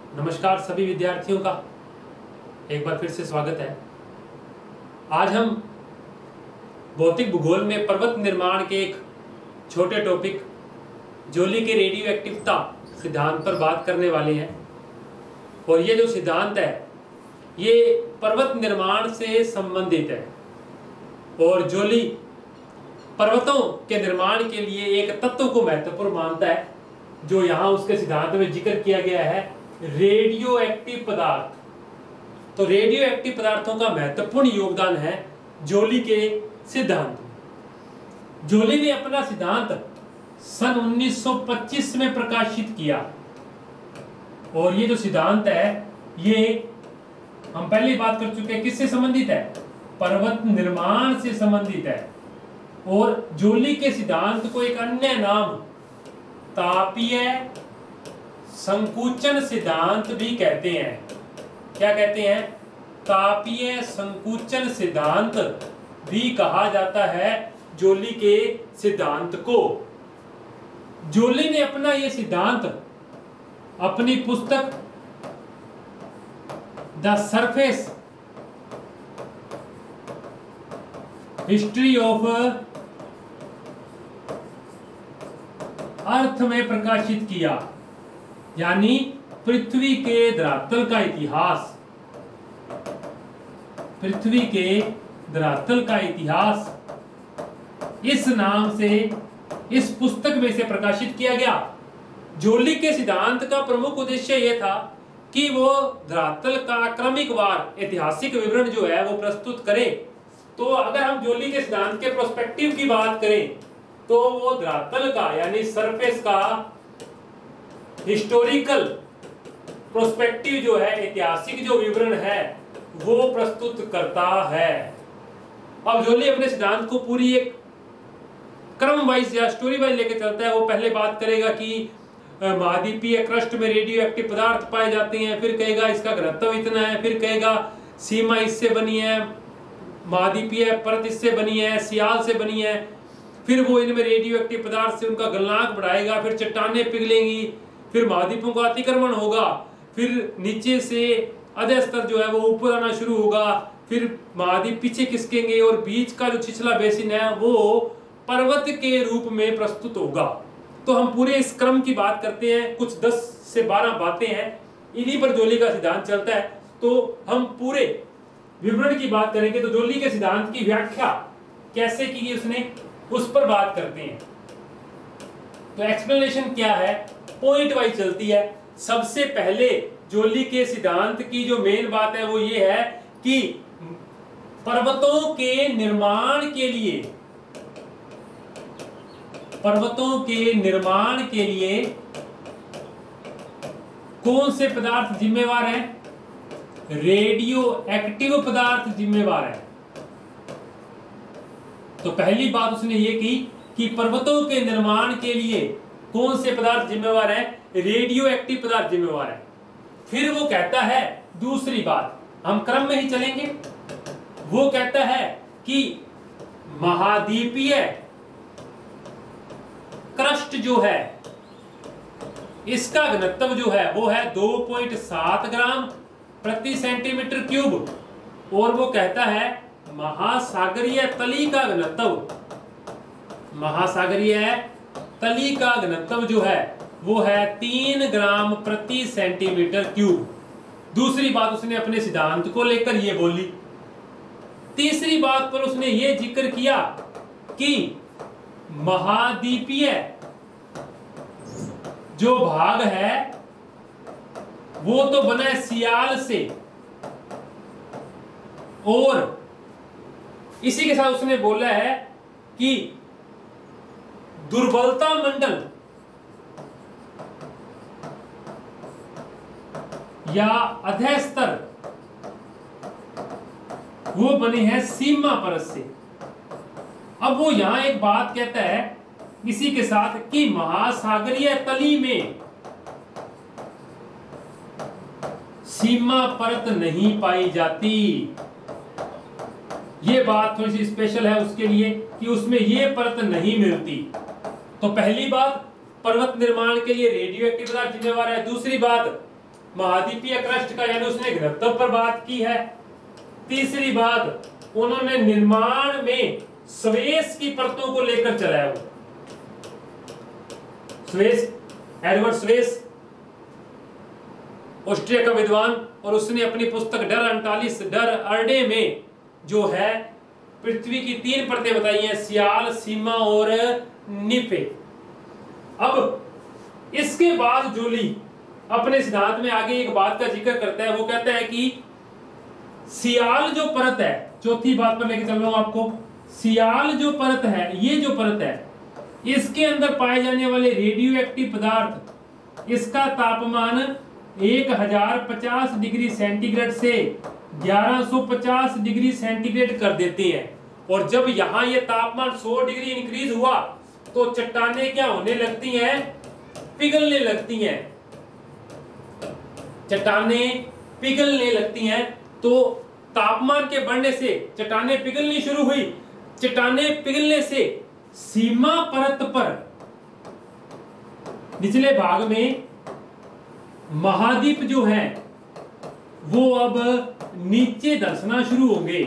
नमस्कार सभी विद्यार्थियों का एक बार फिर से स्वागत है। आज हम भौतिक भूगोल में पर्वत निर्माण के एक छोटे टॉपिक जोली के रेडियो एक्टिवता सिद्धांत पर बात करने वाले हैं। और ये जो सिद्धांत है ये पर्वत निर्माण से संबंधित है और जोली पर्वतों के निर्माण के लिए एक तत्व को महत्वपूर्ण मानता है जो यहाँ उसके सिद्धांत में जिक्र किया गया है, रेडियो एक्टिव पदार्थ। तो रेडियो एक्टिव पदार्थों का महत्वपूर्ण योगदान है जोली के सिद्धांत में। जोली ने अपना सिद्धांत सन 1925 में प्रकाशित किया और ये जो सिद्धांत है ये हम पहले बात कर चुके हैं किससे संबंधित है, पर्वत निर्माण से संबंधित है। और जोली के सिद्धांत को एक अन्य नाम तापीय संकुचन सिद्धांत भी कहते हैं। क्या कहते हैं? तापीय संकुचन सिद्धांत भी कहा जाता है जोली के सिद्धांत को। जोली ने अपना यह सिद्धांत अपनी पुस्तक the surface history of earth में प्रकाशित किया, यानी पृथ्वी के धरातल का इतिहास। पृथ्वी के धरातल का इतिहास इस नाम से इस पुस्तक में से प्रकाशित किया गया। जोली के सिद्धांत का प्रमुख उद्देश्य यह था कि वो धरातल का क्रमिकवार ऐतिहासिक विवरण जो है वो प्रस्तुत करे। तो अगर हम जोली के सिद्धांत के प्रोस्पेक्टिव की बात करें तो वो धरातल का यानी सरफेस का हिस्टोरिकल प्रोस्पेक्टिव जो है, ऐतिहासिक जो विवरण है वो प्रस्तुत करता है। अब जोली अपने सिद्धांत को पूरी एक क्रम वाइज या स्टोरी वाइज लेकर चलता है। वो पहले बात करेगा कि महाद्वीपीय क्रस्ट में रेडियो एक्टिव पदार्थ पाए जाते हैं, फिर कहेगा इसका घनत्व इतना है, फिर कहेगा सीमा इससे बनी है, महाद्वीपीय परत इससे बनी है, सियाल से बनी है, फिर वो इनमें रेडियो एक्टिव पदार्थ से उनका गलनांक बढ़ाएगा, फिर चट्टानें पिघलेंगी, फिर महाद्वीपों का अतिक्रमण होगा, फिर नीचे से अधः स्तर जो है वो ऊपर आना शुरू होगा, फिर महाद्वीप पीछे खिसकेंगे और बीच का जो छिछला बेसिन है वो पर्वत के रूप में प्रस्तुत होगा। तो हम पूरे इस क्रम की बात करते हैं, कुछ 10 से 12 बातें हैं, इन्हीं पर जोली का सिद्धांत चलता है। तो हम पूरे विवरण की बात करेंगे। तो जोली के सिद्धांत की व्याख्या कैसे की उसने, उस पर बात करते हैं। तो एक्सप्लेनेशन क्या है, पॉइंट वाइज चलती है। सबसे पहले जोली के सिद्धांत की जो मेन बात है वो ये है कि पर्वतों के निर्माण के लिए कौन से पदार्थ जिम्मेवार हैं? रेडियो एक्टिव पदार्थ जिम्मेवार है। तो पहली बात उसने ये की कि पर्वतों के निर्माण के लिए कौन से पदार्थ जिम्मेवार है? रेडियो एक्टिव पदार्थ जिम्मेवार है। फिर वो कहता है दूसरी बात, हम क्रम में ही चलेंगे, वो कहता है कि महाद्वीपीय क्रस्ट जो है इसका घनत्व जो है वो है 2.7 ग्राम प्रति सेंटीमीटर क्यूब। और वो कहता है महासागरीय तली का घनत्व जो है वो है 3 ग्राम प्रति सेंटीमीटर क्यूब। दूसरी बात उसने अपने सिद्धांत को लेकर ये बोली। तीसरी बात पर उसने ये जिक्र किया कि महाद्वीपीय जो भाग है वो तो बना है सियाल से, और इसी के साथ उसने बोला है कि दुर्बलता मंडल या अधः स्तर वो बने हैं सीमा परत से। अब वो यहां एक बात कहता है इसी के साथ कि महासागरीय तली में सीमा परत नहीं पाई जाती। ये बात थोड़ी सी स्पेशल है उसके लिए कि उसमें ये परत नहीं मिलती। तो पहली बात पर्वत निर्माण के लिए रेडियो एक्टिव पदार्थ जिम्मेवार है। दूसरी बात महाद्वीपीय क्रस्ट का, यानी उसने घनत्व पर बात की है। तीसरी बात, उन्होंने निर्माण में स्वेस की परतों को लेकर चलाया हुआ। स्वेस, एडवर्ड स्वेस, ऑस्ट्रिया का विद्वान, और उसने अपनी पुस्तक डर अंटालिस डर अर्डे में जो है पृथ्वी की 3 परतें बताई हैं, सियाल, सीमा और निफे। अब इसके बाद जोली अपने सिद्धांत में आगे एक बात का जिक्र करता है, वो कहता है कि सियाल जो परत है, चौथी बात पर लेके चल रहा हूं आपको, सियाल जो परत है, ये जो परत है, इसके अंदर पाए जाने वाले रेडियो एक्टिव पदार्थ, इसका तापमान 1050 डिग्री सेंटीग्रेड से 1150 डिग्री सेंटीग्रेड कर देते हैं। और जब यहां ये तापमान 100 डिग्री इंक्रीज हुआ तो चट्टानें क्या होने लगती हैं? पिघलने लगती हैं। चट्टानें पिघलने लगती हैं। तो तापमान के बढ़ने से चट्टानें पिघलनी शुरू हुई। चट्टानें पिघलने से सीमा परत पर निचले भाग में महाद्वीप जो है वो अब नीचे धंसना शुरू होंगे।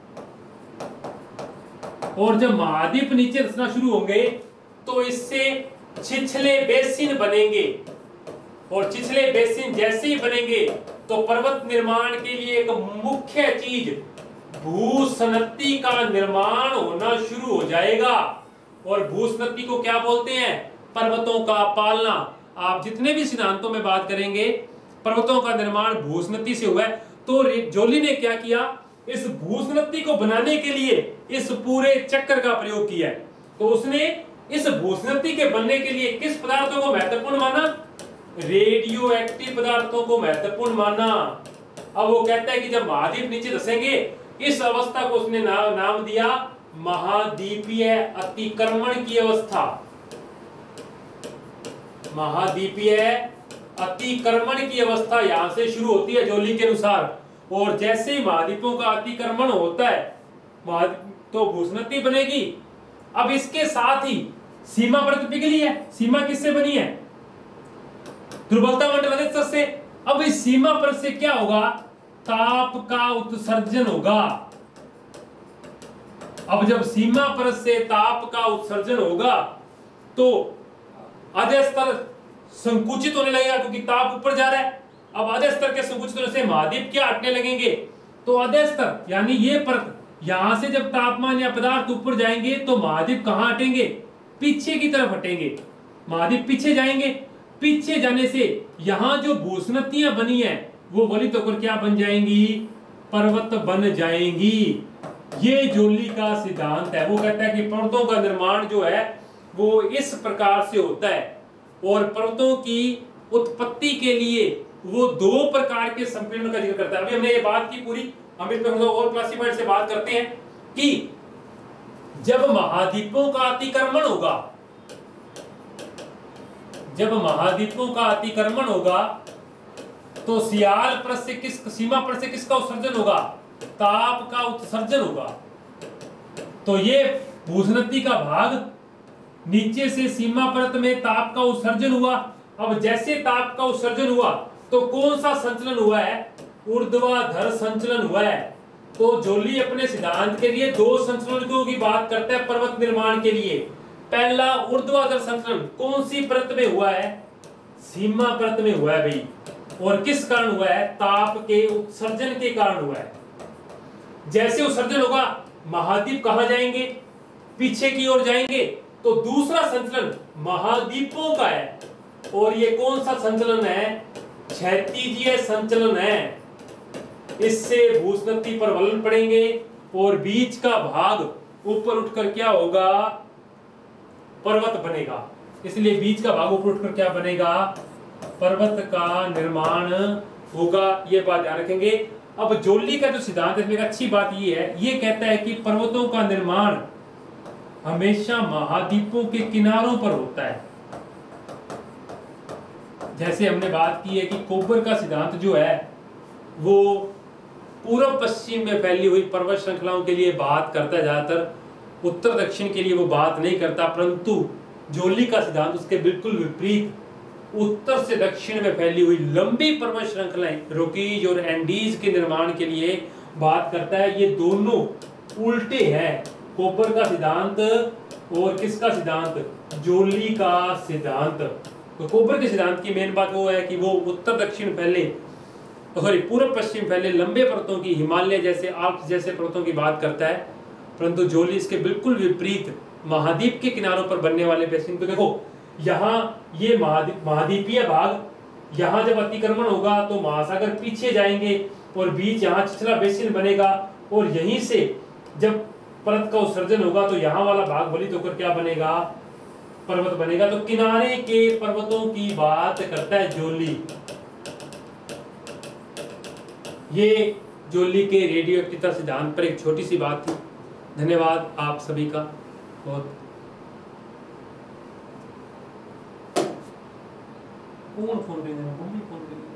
और जब महाद्वीप नीचे धंसना शुरू होंगे तो इससे छिछले बेसिन बनेंगे। और छिछले बेसिन जैसे ही बनेंगे तो पर्वत निर्माण के लिए एक मुख्य चीज भूसनत्ती का निर्माण होना शुरू हो जाएगा। और भूसनत्ती को क्या बोलते हैं? पर्वतों का पालना। आप जितने भी सिद्धांतों में बात करेंगे पर्वतों का निर्माण भूसनत्ती से हुआ है। तो जोली ने क्या किया? इस भूसनत्ती को बनाने के लिए इस पूरे चक्र का प्रयोग किया है। तो उसने इस भूसनत्ती के बनने के लिए किस पदार्थों को महत्वपूर्ण माना? रेडियो एक्टिव पदार्थों को महत्वपूर्ण माना। अब वो कहता है कि जब महाद्वीप नीचे धसेंगे इस अवस्था को उसने नाम दिया महाद्वीपीय अतिक्रमण की अवस्था। महाद्वीपीय अतिक्रमण की अवस्था यहां से शुरू होती है जोली के अनुसार। और जैसे ही महाद्वीपों का अतिक्रमण होता है तो भूसनत्ती बनेगी। अब इसके साथ ही सीमा परत पिघली है। सीमा किससे बनी है? दुर्बलता मंडल स्तर से। अब इस सीमा परत से क्या होगा? ताप का उत्सर्जन होगा। अब जब सीमा परत से ताप का उत्सर्जन होगा तो आधे स्तर संकुचित होने लगेगा क्योंकि ताप ऊपर जा रहा है। अब आधे स्तर के संकुचित होने से महाद्वीप क्या हटने लगेंगे? तो आधे स्तर यानी ये परत, यहां से जब तापमान या पदार्थ ऊपर जाएंगे तो महाद्वीप कहां हटेंगे? पीछे की तरफ हटेंगे। महाद्वीप पीछे जाएंगे। पीछे जाने से यहां जो भूसनत्तियां बनी है वो वलित होकर क्या बन जाएंगी? पर्वत बन जाएंगी। ये जोली का सिद्धांत है। वो कहता है कि पर्वतों का निर्माण जो है वो इस प्रकार से होता है। और पर्वतों की उत्पत्ति के लिए वो 2 प्रकार के संपीड़न का जिक्र करता है। अभी हमने ये बात की पूरी, हम इस पर और क्लासिफाइड से बात करते हैं कि जब महाद्वीपों का अतिक्रमण होगा, जब महाद्वीपों का अतिक्रमण होगा तो सियाल परत से सीमा परत से किसका उत्सर्जन होगा? ताप का उत्सर्जन होगा। तो ये भूसनत्ती का भाग नीचे से सीमा परत में ताप का उत्सर्जन हुआ। अब जैसे ताप का उत्सर्जन हुआ तो कौन सा संचलन हुआ है? ऊर्ध्वाधर संचलन हुआ है। तो जोली अपने सिद्धांत के लिए 2 संचलनों की बात करता है पर्वत निर्माण के लिए। पहला ऊर्ध्वाधर संचलन कौन सी परत में हुआ है? सीमा परत में हुआ है भाई। और किस कारण हुआ है? ताप के उत्सर्जन के कारण हुआ है। जैसे उत्सर्जन होगा महाद्वीप कहां जाएंगे? पीछे की ओर जाएंगे। तो दूसरा संचलन महाद्वीपों का है। और ये कौन सा संचलन है? क्षैतिजीय संचलन है। इससे भूसनत्ती पर वलन पड़ेंगे और बीच का भाग ऊपर उठकर क्या होगा? पर्वत बनेगा। इसलिए बीच का भाग ऊपर उठकर क्या बनेगा? पर्वत का निर्माण होगा। ये बात ध्यान रखेंगे। अब जोली का जो सिद्धांत है इसमें एक अच्छी बात ये है, ये कहता है कि पर्वतों का निर्माण हमेशा महाद्वीपों के किनारों पर होता है। जैसे हमने बात की है कि कोबर का सिद्धांत जो है वो पूर्व पश्चिम में फैली हुई पर्वत श्रृंखलाओं के लिए बात करता है, ज्यादातर उत्तर दक्षिण के लिए वो बात नहीं करता। परंतु जोली का सिद्धांत उसके बिल्कुल विपरीत उत्तर से दक्षिण में फैली हुई लंबी पर्वत श्रृंखलाएं रॉकीज और एंडीज के निर्माण के लिए बात करता है। ये दोनों उल्टे हैं, कोपर का सिद्धांत और किसका सिद्धांत, जोली का सिद्धांत। तो कोपर के सिद्धांत की मेन बात वो है कि वो उत्तर दक्षिण फैले, सॉरी पूर्व पश्चिम फैले लंबे पर्वतों की, हिमालय जैसे, आल्प्स जैसे पर्वतों की बात करता है। परंतु जोली इसके बिल्कुल विपरीत महाद्वीप के किनारों पर बनने वाले बेसिन को देखो, यहाँ ये महाद्वीपीय भाग, यहाँ जब अतिक्रमण होगा तो महासागर पीछे जाएंगे और बीच यहाँ छिछला बेसिन बनेगा, और यहीं से जब परत का उत्सर्जन होगा तो यहाँ वाला भाग बलित होकर क्या बनेगा, पर्वत बनेगा। तो किनारे के पर्वतों की बात करता है जोली। ये जोली के रेडियो एक्टिविटी सिद्धांत पर एक छोटी सी बात थी। धन्यवाद आप सभी का बहुत। कौन फोन करेंगे, मम्मी फोन करेंगे।